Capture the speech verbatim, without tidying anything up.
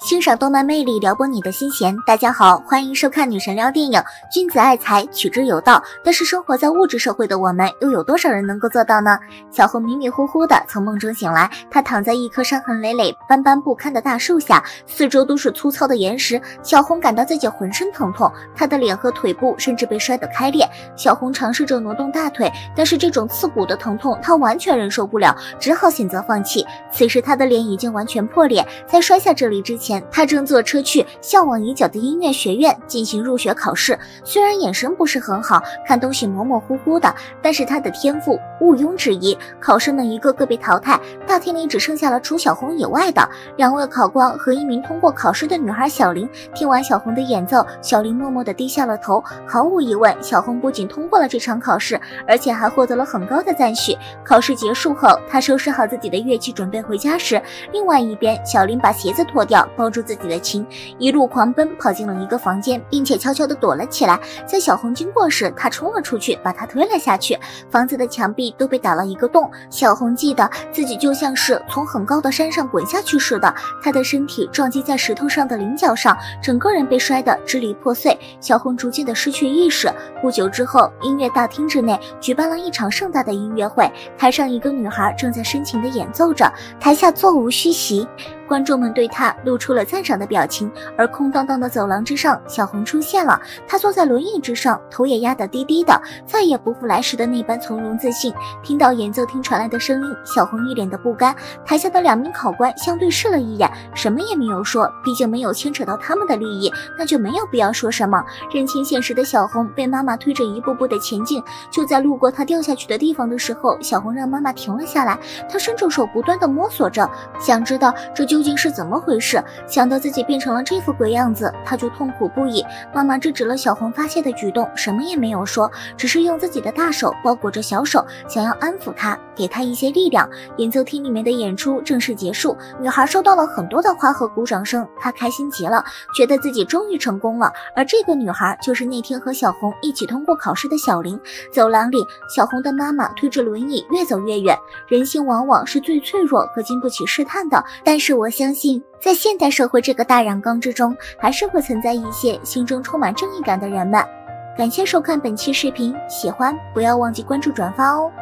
欣赏动漫魅力，撩拨你的心弦。大家好，欢迎收看女神聊电影。君子爱财，取之有道。但是生活在物质社会的我们，又有多少人能够做到呢？小红迷迷糊糊的从梦中醒来，她躺在一棵伤痕累累、斑斑不堪的大树下，四周都是粗糙的岩石。小红感到自己浑身疼痛，她的脸和腿部甚至被摔得开裂。小红尝试着挪动大腿，但是这种刺骨的疼痛她完全忍受不了，只好选择放弃。此时她的脸已经完全破裂，在摔下这里之前，他正坐车去向往已久的音乐学院进行入学考试。虽然眼神不是很好，看东西模模糊糊的，但是他的天赋毋庸置疑。考生们一个个被淘汰，大厅里只剩下了除小红以外的两位考官和一名通过考试的女孩小林。听完小红的演奏，小林默默地低下了头。毫无疑问，小红不仅通过了这场考试，而且还获得了很高的赞许。考试结束后，他收拾好自己的乐器准备回家时，另外一边小林把鞋子脱掉，抱住自己的琴，一路狂奔跑进了一个房间，并且悄悄地躲了起来。在小红经过时，他冲了出去，把她推了下去。房子的墙壁都被打了一个洞。小红记得自己就像是从很高的山上滚下去似的，她的身体撞击在石头上的棱角上，整个人被摔得支离破碎。小红逐渐地失去意识。不久之后，音乐大厅之内举办了一场盛大的音乐会，台上一个女孩正在深情地演奏着，台下座无虚席。观众们对她露出了赞赏的表情，而空荡荡的走廊之上，小红出现了。她坐在轮椅之上，头也压得低低的，再也不复来时的那般从容自信。听到演奏厅传来的声音，小红一脸的不甘。台下的两名考官相对视了一眼，什么也没有说，毕竟没有牵扯到他们的利益，那就没有必要说什么。认清现实的小红被妈妈推着一步步的前进，就在路过她掉下去的地方的时候，小红让妈妈停了下来。她伸着手不断的摸索着，想知道这究竟是怎么回事。想到自己变成了这副鬼样子，她就痛苦不已。妈妈制止了小红发泄的举动，什么也没有说，只是用自己的大手包裹着小手，想要安抚她，给她一些力量。演奏厅里面的演出正式结束，女孩收到了很多的花和鼓掌声，她开心极了，觉得自己终于成功了。而这个女孩就是那天和小红一起通过考试的小林。走廊里，小红的妈妈推着轮椅越走越远。人心往往是最脆弱和经不起试探的，但是我相信在现代社会这个大染缸之中，还是会存在一些心中充满正义感的人们。感谢收看本期视频，喜欢不要忘记关注转发哦。